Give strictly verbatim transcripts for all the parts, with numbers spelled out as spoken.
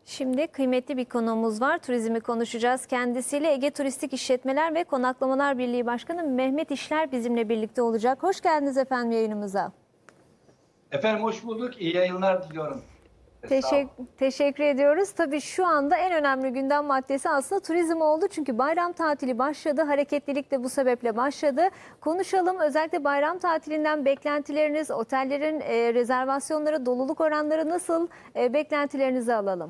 Şimdi kıymetli bir konuğumuz var. Turizmi konuşacağız. Kendisiyle Ege Turistik İşletmeler ve Konaklamalar Birliği Başkanı Mehmet İşler bizimle birlikte olacak. Hoş geldiniz efendim yayınımıza. Efendim hoş bulduk. İyi yayınlar diliyorum. Teşekkür, teşekkür ediyoruz. Tabii şu anda en önemli gündem maddesi aslında turizm oldu. Çünkü bayram tatili başladı. Hareketlilik de bu sebeple başladı. Konuşalım. Özellikle bayram tatilinden beklentileriniz, otellerin e, rezervasyonları, doluluk oranları nasıl? E, beklentilerinizi alalım.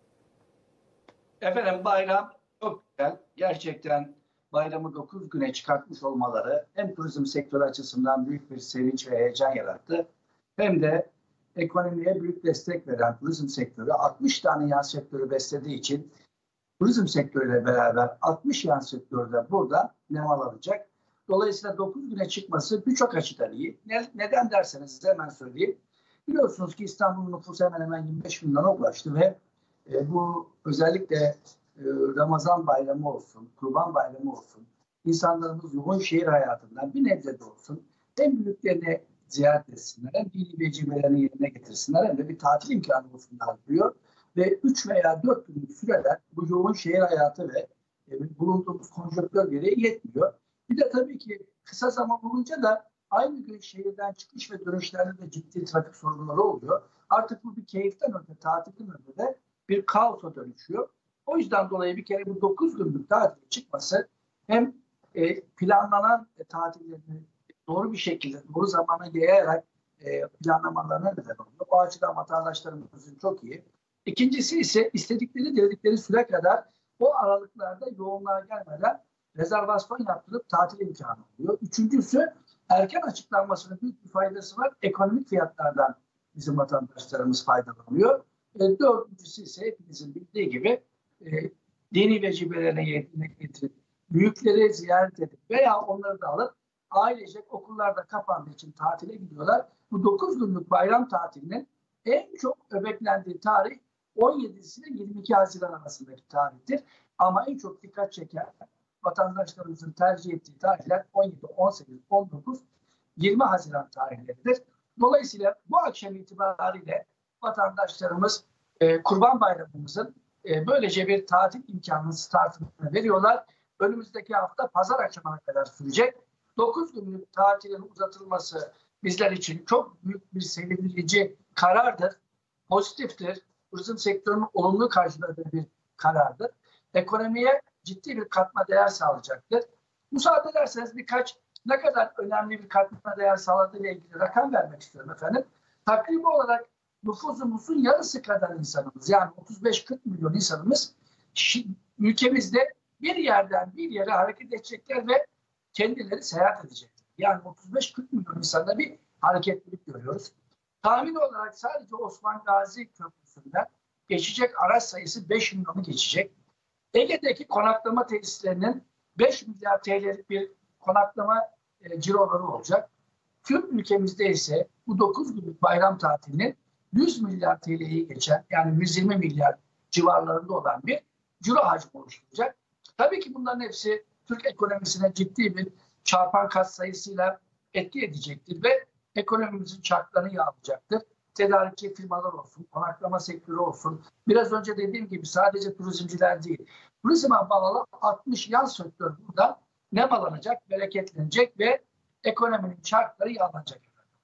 Efendim bayram çok güzel. Gerçekten bayramı dokuz güne çıkartmış olmaları hem turizm sektörü açısından büyük bir sevinç ve heyecan yarattı. Hem de ekonomiye büyük destek veren turizm sektörü altmış tane yan sektörü beslediği için turizm sektörüyle beraber altmış yan sektörde burada nemal alacak. Dolayısıyla dokuz güne çıkması birçok açıdan iyi. Ne, neden derseniz hemen söyleyeyim. Biliyorsunuz ki İstanbul nüfusu hemen hemen yirmi beş milyona ulaştı ve e, bu özellikle e, Ramazan bayramı olsun, Kurban bayramı olsun, insanlarımız yoğun şehir hayatından bir nebze de olsun hem büyüklerini ziyaret etsinler, hem dini vecibelerini yerine getirsinler, hem de bir tatil imkanı bulsunlar diyor. Ve üç veya dört günlük süreler bu yoğun şehir hayatı ve e, bulunduğumuz konjonktür gereği yetmiyor. Bir de tabii ki kısa zaman olunca da aynı gün şehirden çıkış ve dönüşlerde de ciddi trafik sorunları oluyor. Artık bu bir keyiften öte, tatilden öte de bir kaosa dönüşüyor. O yüzden dolayı bir kere bu dokuz günlük tatil çıkması hem e, planlanan e, tatillerini doğru bir şekilde, doğru zamana yayarak e, planlamalarına neden oluyor. O açıdan vatandaşlarımızın çok iyi. İkincisi ise istedikleri, diledikleri süre kadar o aralıklarda yoğunluğa gelmeden rezervasyon yaptırıp tatil imkanı oluyor. Üçüncüsü erken açıklanmasının büyük bir faydası var. Ekonomik fiyatlardan bizim vatandaşlarımız faydalanıyor. E, dördüncüsü ise hepinizin bildiği gibi e, dini vecibelerine yerine getirip büyükleri ziyaret edip veya onları da alıp ailecek okullarda kapandığı için tatile gidiyorlar. Bu dokuz günlük bayram tatilinin en çok beklendiği tarih on yedisi ile yirmi iki Haziran arasındaki tarihtir. Ama en çok dikkat çeken vatandaşlarımızın tercih ettiği tarihler on yedi, on sekiz, on dokuz, yirmi Haziran tarihleridir. Dolayısıyla bu akşam itibariyle vatandaşlarımız e, Kurban Bayramımızın e, böylece bir tatil imkanının startını veriyorlar. Önümüzdeki hafta pazar akşamına kadar sürecek. dokuz günlük tatilin uzatılması bizler için çok büyük bir sevindirici karardır. Pozitiftir. Turizm sektörünün olumlu karşıladığı bir karardır. Ekonomiye ciddi bir katma değer sağlayacaktır. Müsaade ederseniz birkaç ne kadar önemli bir katma değer sağladığı ile ilgili rakam vermek istiyorum efendim. Takribi olarak nüfusumuzun yarısı kadar insanımız, yani otuz beş kırk milyon insanımız ülkemizde bir yerden bir yere hareket edecekler ve kendileri seyahat edecekler. Yani otuz beş kırk milyon insanda bir hareketlilik görüyoruz. Tahmin olarak sadece Osman Gazi Köprüsü'nden geçecek araç sayısı beş milyonu geçecek. Ege'deki konaklama tesislerinin beş milyar T L'lik bir konaklama e, ciroları olacak. Tüm ülkemizde ise bu dokuz günlük bayram tatilinin yüz milyar T L'yi geçen, yani yüz yirmi milyar civarlarında olan bir ciro hacmi oluşturacak. Tabii ki bunların hepsi Türk ekonomisine ciddi bir çarpan kat sayısıyla etki edecektir ve ekonomimizin çarklarını yağlayacaktır. Tedarikçi firmalar olsun, konaklama sektörü olsun. Biraz önce dediğim gibi sadece turizmciler değil, turizme bağlı altmış yan sektör burada nemalanacak, bereketlenecek ve ekonominin çarkları yağlanacak.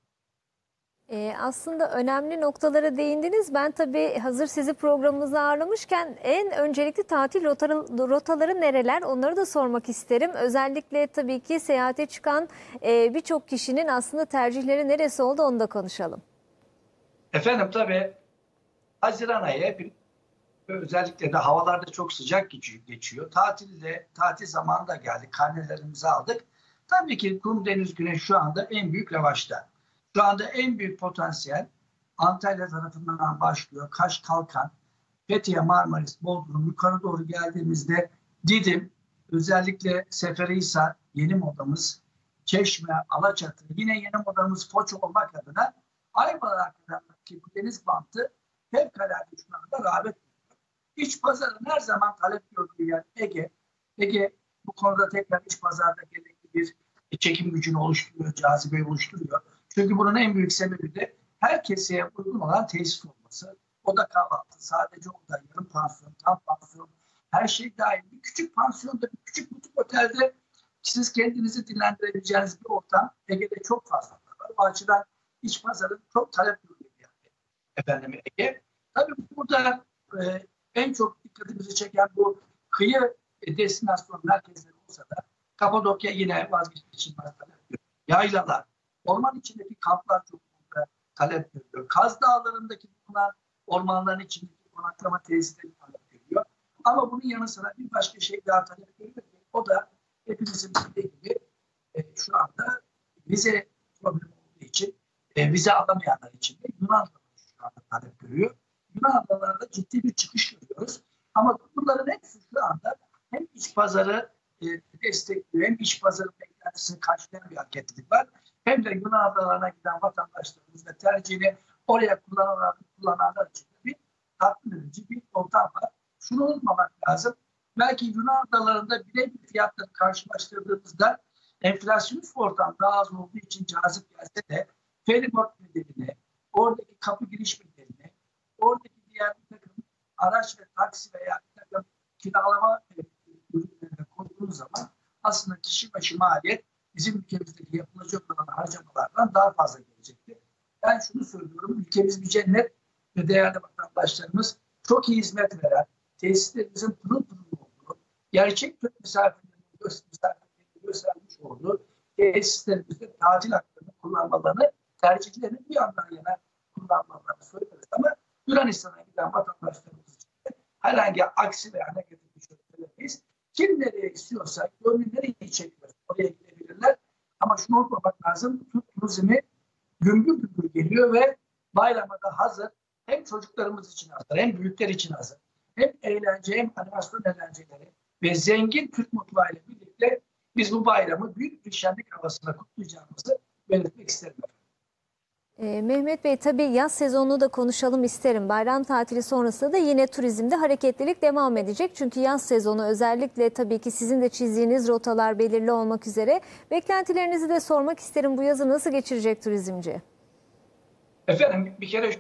Ee, aslında önemli noktalara değindiniz. Ben tabii hazır sizi programımıza ağırlamışken en öncelikli tatil rotaları, rotaları nereler, onları da sormak isterim. Özellikle tabii ki seyahate çıkan e, birçok kişinin aslında tercihleri neresi oldu, onu da konuşalım. Efendim tabii Haziran ayı özellikle de havalarda çok sıcak geçiyor. Tatilde, tatil zamanı da geldi. Karnelerimizi aldık. Tabii ki kum, deniz, güneş şu anda en büyük revaçta. Şu anda en büyük potansiyel Antalya tarafından başlıyor. Kaş, Kalkan, Fethiye, Marmaris, Bodrum, yukarı doğru geldiğimizde Didim, özellikle Seferihisar, Yeni Modamız, Çeşme, Alaçatı, yine Yeni Modamız Foça olmak adına Ayvalık hakkındaki bu deniz bantı fevkalade şu anda rağbet ediyor. İç pazarın her zaman talep gördüğü yer Ege. Ege bu konuda tekrar iç pazarda gerekli bir çekim gücünü oluşturuyor, cazibeyi oluşturuyor. Çünkü bunun en büyük sebebi de her keseye uygun olan tesis olması. oda kahvaltı, sadece oda, yarım pansiyon, tam pansiyon, her şey dahil. Bir küçük pansiyonda, bir küçük butik otelde siz kendinizi dinlendirebileceğiniz bir ortam Ege'de çok fazla var. O açıdan iç pazarın çok talep gördüğü bir yer. Efendim Ege. Tabii burada e, en çok dikkatimizi çeken bu kıyı e, destinasyon merkezleri olsa da Kapadokya yine vazgeçilmez talep görüyor. Yaylalar, orman içindeki kamplar çok fazla talep görüyor. Kaz Dağları'ndaki bulunan ormanların içindeki konaklama tesisleri talep görüyor. Ama bunun yanı sıra bir başka şey daha talep görüyor. O da hepimizin bildiği gibi e, şu anda vize problemi olduğu için e, vize alamayanlar için de Yunan şu anda talep görüyor. Yunan adalarında ciddi bir çıkış görüyoruz. Ama bunların hepsi şu anda hem iç pazarı e, destekliyor, hem iç pazarı beklentisini karşılayan bir hareketlilik var. Hem de Yunan adalarına giden vatandaşlarımız ve tercihini oraya kullananlar, kullananlar için de bir tatmin edici bir ortam var. Şunu unutmamak lazım. Belki Yunan adalarında birebir fiyatları karşılaştırdığımızda enflasyonist ortam daha az olduğu için cazip gelse de feribot bedelini, oradaki kapı giriş bedelini, oradaki diğer bir takım araç ve taksi veya bir takım kiralama ürünlerine koyduğunuz zaman aslında kişi başı maliyet bizim ülkemizdeki yapılacak olan harcamalardan daha fazla gelecektir. Ben şunu söylüyorum, ülkemiz bir cennet ve değerli vatandaşlarımız çok iyi hizmet veren, tesislerimizin pırıl pırıl olduğu, gerçek Türk misafirlerinin göstermiş olduğu tesislerimizde tatil haklarını kullanmalarını, tercihlerini bir yandan yana kullanmalarını söyleriz. Ama Yunanistan'a giden vatandaşlarımız için de herhangi aksi veya negatif bir şey söylemeyiz. Kim nereye istiyorsa, gönlü nereye çekiyorsa oraya gidebilirler. Ama şunu unutmamak lazım, Türk turizmi gümbür gümbür geliyor ve bayrama da hazır. Hem çocuklarımız için hazır, hem büyükler için hazır. Hem eğlence, hem animasyon eğlenceleri ve zengin Türk mutfağıyla birlikte biz bu bayramı büyük bir şenlik havasında kutlayacağımızı belirtmek isterim. Ee, Mehmet Bey, tabii yaz sezonunu da konuşalım isterim. Bayram tatili sonrasında da yine turizmde hareketlilik devam edecek. Çünkü yaz sezonu özellikle tabii ki sizin de çizdiğiniz rotalar belirli olmak üzere. Beklentilerinizi de sormak isterim. Bu yazı nasıl geçirecek turizmci? Efendim bir kere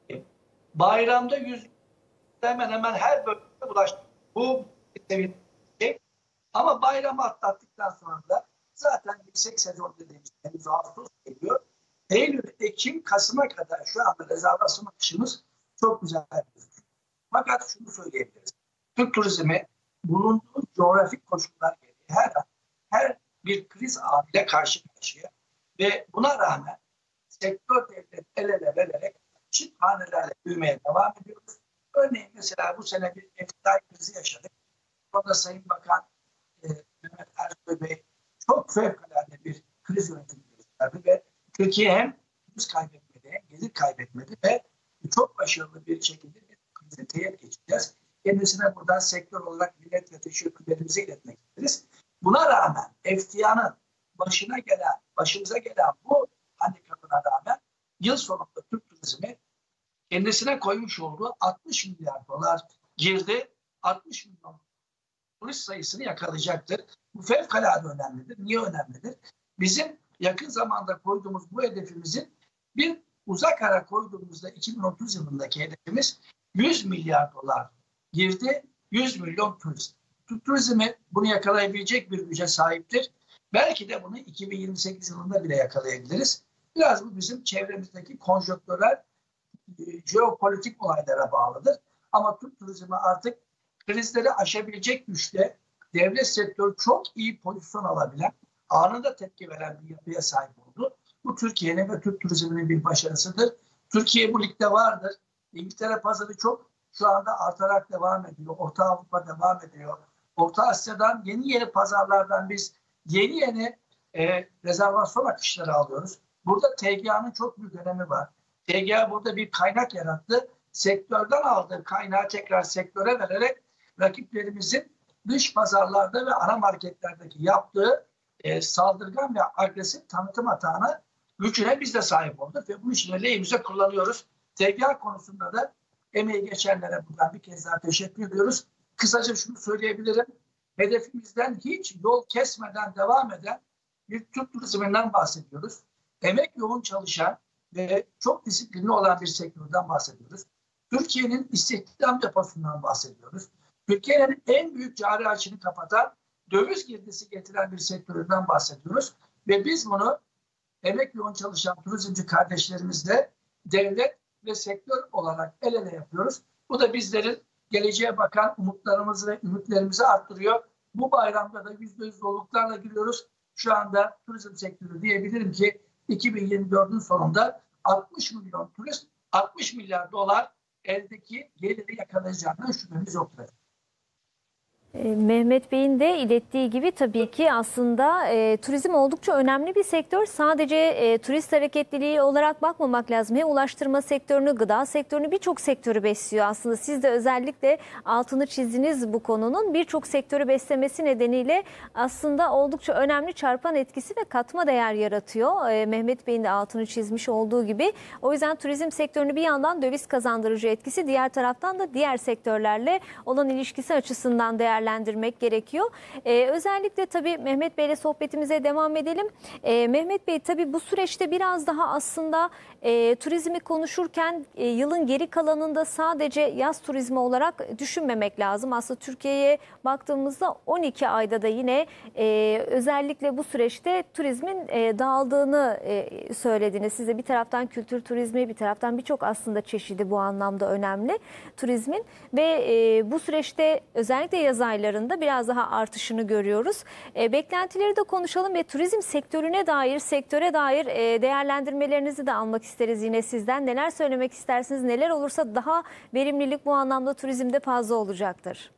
bayramda yüz hemen hemen her bölgede bulaştı. Bu bir şey. Ama bayramı atlattıktan sonra da zaten yüksek sezon dediğimiz henüz Ağustos geliyor. Eylül, Ekim, Kasım'a kadar şu anda rezervasyon akışımız çok güzel. Fakat şunu söyleyebiliriz. Türk turizmi bulunduğu coğrafik koşullar gereği her an her bir kriz anıyla karşı karşıya ve buna rağmen sektör devlet el ele vererek çift hanelerle büyümeye devam ediyoruz. Örneğin mesela bu sene bir F D I krizi yaşadık. Orada Sayın Bakan e, Mehmet Ersoy Bey çok fevkalade bir kriz yönetimi gösterdi ve Türkiye hem kriz kaybetmedi hem gelir kaybetmedi ve çok başarılı bir şekilde bir krizi teyit geçeceğiz. Kendisine buradan sektör olarak millet ve teşekkürlerimizi iletmek isteriz. Buna rağmen F T A'nın başına gelen, başımıza gelen bu handikapına rağmen yıl sonunda Türk turizmi kendisine koymuş olduğu altmış milyar dolar girdi. altmış milyon turist sayısını yakalayacaktır. Bu fevkalade önemlidir. Niye önemlidir? Bizim yakın zamanda koyduğumuz bu hedefimizin bir uzak ara koyduğumuzda iki bin otuz yılındaki hedefimiz yüz milyar dolar girdi. yüz milyon turist. Türk turizmi bunu yakalayabilecek bir güce sahiptir. Belki de bunu iki bin yirmi sekiz yılında bile yakalayabiliriz. Biraz bu bizim çevremizdeki konjonktürel jeopolitik olaylara bağlıdır. Ama Türk turizmi artık krizleri aşabilecek güçte, devlet sektörü çok iyi pozisyon alabilen, anında tepki veren bir yapıya sahip oldu. Bu Türkiye'nin ve Türk turizminin bir başarısıdır. Türkiye bu ligde vardır. İngiltere pazarı çok şu anda artarak devam ediyor. Orta Avrupa devam ediyor. Orta Asya'dan yeni yeni pazarlardan biz yeni yeni e, rezervasyon akışları alıyoruz. Burada T G A'nın çok büyük önemi var. T G A burada bir kaynak yarattı. Sektörden aldığı kaynağı tekrar sektöre vererek rakiplerimizin dış pazarlarda ve ana marketlerdeki yaptığı e, saldırgan ve agresif tanıtım hatağına gücüne biz de sahip olduk ve bu işini lehimize kullanıyoruz. T G A konusunda da emeği geçenlere buradan bir kez daha teşekkür ediyoruz. Kısaca şunu söyleyebilirim. Hedefimizden hiç yol kesmeden devam eden bir Türk turizminden bahsediyoruz. Emek yoğun çalışan ve çok disiplinli olan bir sektörden bahsediyoruz. Türkiye'nin istihdam deposundan bahsediyoruz. Türkiye'nin en büyük cari açığını kapatan, döviz girdisi getiren bir sektöründen bahsediyoruz. Ve biz bunu emek yoğun çalışan turizmci kardeşlerimizle devlet ve sektör olarak el ele yapıyoruz. Bu da bizlerin geleceğe bakan umutlarımızı ve ümitlerimizi arttırıyor. Bu bayramda da yüzde yüz doluluklarla giriyoruz. Şu anda turizm sektörü diyebilirim ki iki bin yirmi dördün sonunda altmış milyon turist, altmış milyar dolar eldeki geliri yakalayacağından şüphemiz yoktur. Mehmet Bey'in de ilettiği gibi tabii ki aslında e, turizm oldukça önemli bir sektör. Sadece e, turist hareketliliği olarak bakmamak lazım. Hem ulaştırma sektörünü, gıda sektörünü, birçok sektörü besliyor aslında. Siz de özellikle altını çizdiniz bu konunun. Birçok sektörü beslemesi nedeniyle aslında oldukça önemli çarpan etkisi ve katma değer yaratıyor. E, Mehmet Bey'in de altını çizmiş olduğu gibi. O yüzden turizm sektörünü bir yandan döviz kazandırıcı etkisi, diğer taraftan da diğer sektörlerle olan ilişkisi açısından değerli değerlendirmek gerekiyor. Ee, özellikle tabii Mehmet Bey'le sohbetimize devam edelim. Ee, Mehmet Bey, tabii bu süreçte biraz daha aslında e, turizmi konuşurken e, yılın geri kalanında sadece yaz turizmi olarak düşünmemek lazım. Aslında Türkiye'ye baktığımızda on iki ayda da yine e, özellikle bu süreçte turizmin e, dağıldığını e, söylediniz. Size bir taraftan kültür turizmi, bir taraftan birçok aslında çeşidi bu anlamda önemli turizmin ve e, bu süreçte özellikle yaz aylarında biraz daha artışını görüyoruz. E, beklentileri de konuşalım ve turizm sektörüne dair, sektöre dair e, değerlendirmelerinizi de almak isteriz yine sizden. Neler söylemek istersiniz? Neler olursa daha verimlilik bu anlamda turizmde fazla olacaktır?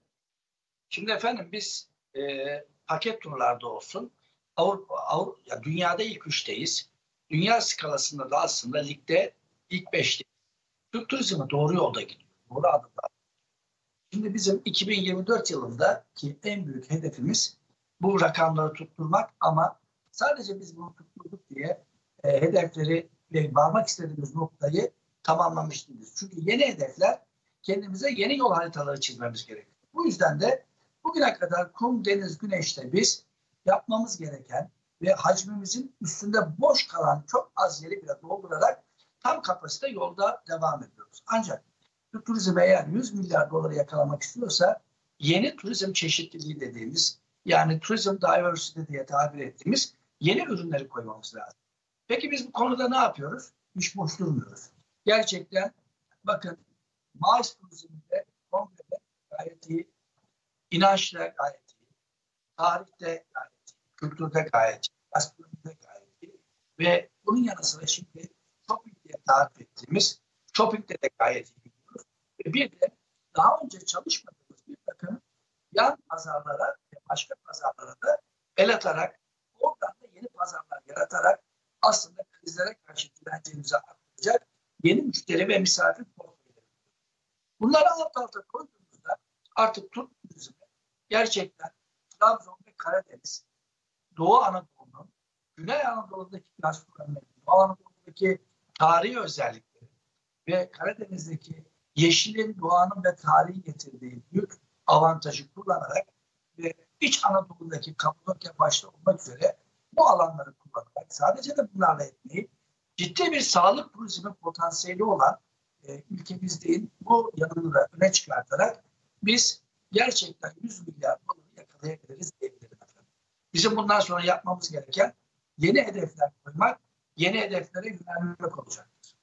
Şimdi efendim biz e, paket turlarda olsun, Avrupa, Avrupa, ya dünyada ilk üçteyiz. Dünya skalasında da aslında ligde ilk beşteyiz. Türk turizmi doğru yolda gidiyor. Doğru adımlar. Şimdi bizim iki bin yirmi dört yılındaki en büyük hedefimiz bu rakamları tutturmak, ama sadece biz bunu tutturduk diye e, hedefleri ve varmak istediğimiz noktayı tamamlamış değiliz. Çünkü yeni hedefler, kendimize yeni yol haritaları çizmemiz gerekiyor. Bu yüzden de bugüne kadar kum, deniz, güneşte biz yapmamız gereken ve hacmimizin üstünde boş kalan çok az yeri bile doldurarak tam kapasite yolda devam ediyoruz. Ancak turizm eğer yüz milyar doları yakalamak istiyorsa yeni turizm çeşitliliği dediğimiz, yani turizm diversity diye tabir ettiğimiz yeni ürünleri koymamız lazım. Peki biz bu konuda ne yapıyoruz? Hiç boş durmuyoruz. Gerçekten bakın, maaş turizminde kongrede gayet iyi, inançla gayet iyi, tarihte gayet iyi, kültürde gayet iyi, gastronomide gayet iyi ve bunun yanı sıra şimdi shopping diye tarif ettiğimiz shoppingde de gayet iyi. Bir de daha önce çalışmadığımız bir takım yan pazarlara ve başka pazarlara da el atarak, oradan da yeni pazarlar yaratarak aslında krizlere karşı direncimizi arttıracak yeni müşteri ve misafir portföyleri. Bunları alt alta koyduğumuzda artık Türk turizmi gerçekten Trabzon ve Karadeniz, Doğu Anadolu'nun, Güney Anadolu'daki gastronomi, Doğu Anadolu'daki tarihi özellikleri ve Karadeniz'deki yeşilin, doğanın ve tarihin getirdiği büyük avantajı kullanarak ve İç Anadolu'daki Kapadokya başta olmak üzere bu alanları kullanarak, sadece de bunlarla etmeyi, ciddi bir sağlık turizmi potansiyeli olan e, ülkemizde bu yanını da öne çıkartarak biz gerçekten yüz milyar doları yakalayabiliriz diyebilirim efendim. Bizim bundan sonra yapmamız gereken yeni hedefler koymak, yeni hedeflere yönelmek olacaktır.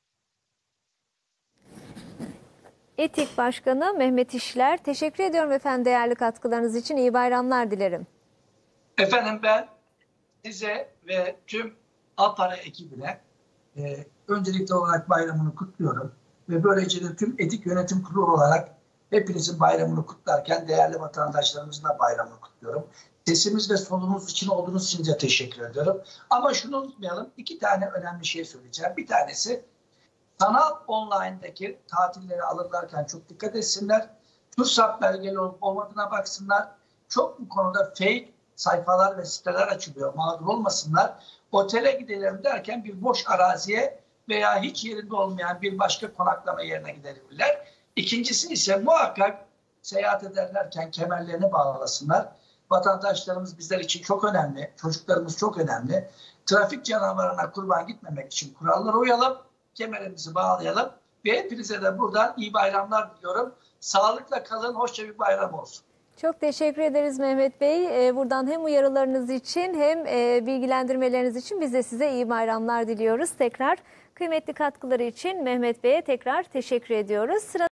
Etik Başkanı Mehmet İşler, teşekkür ediyorum efendim değerli katkılarınız için. İyi bayramlar dilerim. Efendim ben size ve tüm APARA ekibine e, öncelikli olarak bayramını kutluyorum. Ve böylece de tüm Etik Yönetim Kurulu olarak hepinizin bayramını kutlarken değerli vatandaşlarımızın da bayramını kutluyorum. Sesimiz ve solunuz için olduğunuz için de teşekkür ediyorum. Ama şunu unutmayalım, iki tane önemli şey söyleyeceğim. Bir tanesi, sanal online'daki tatilleri alırlarken çok dikkat etsinler. TÜRSAP belgeli olup olmadığına baksınlar. Çok bu konuda fake sayfalar ve siteler açılıyor. Mağdur olmasınlar. Otele gidelim derken bir boş araziye veya hiç yerinde olmayan bir başka konaklama yerine gidebilirler. İkincisi ise muhakkak seyahat ederlerken kemerlerini bağlasınlar. Vatandaşlarımız bizler için çok önemli. Çocuklarımız çok önemli. Trafik canavarına kurban gitmemek için kurallara uyalım. Kemerimizi bağlayalım Ve hepinize de buradan iyi bayramlar diliyorum. Sağlıkla kalın, hoşça bir bayram olsun. Çok teşekkür ederiz Mehmet Bey. Buradan hem uyarılarınız için hem bilgilendirmeleriniz için biz de size iyi bayramlar diliyoruz. Tekrar kıymetli katkıları için Mehmet Bey'e tekrar teşekkür ediyoruz. Sıra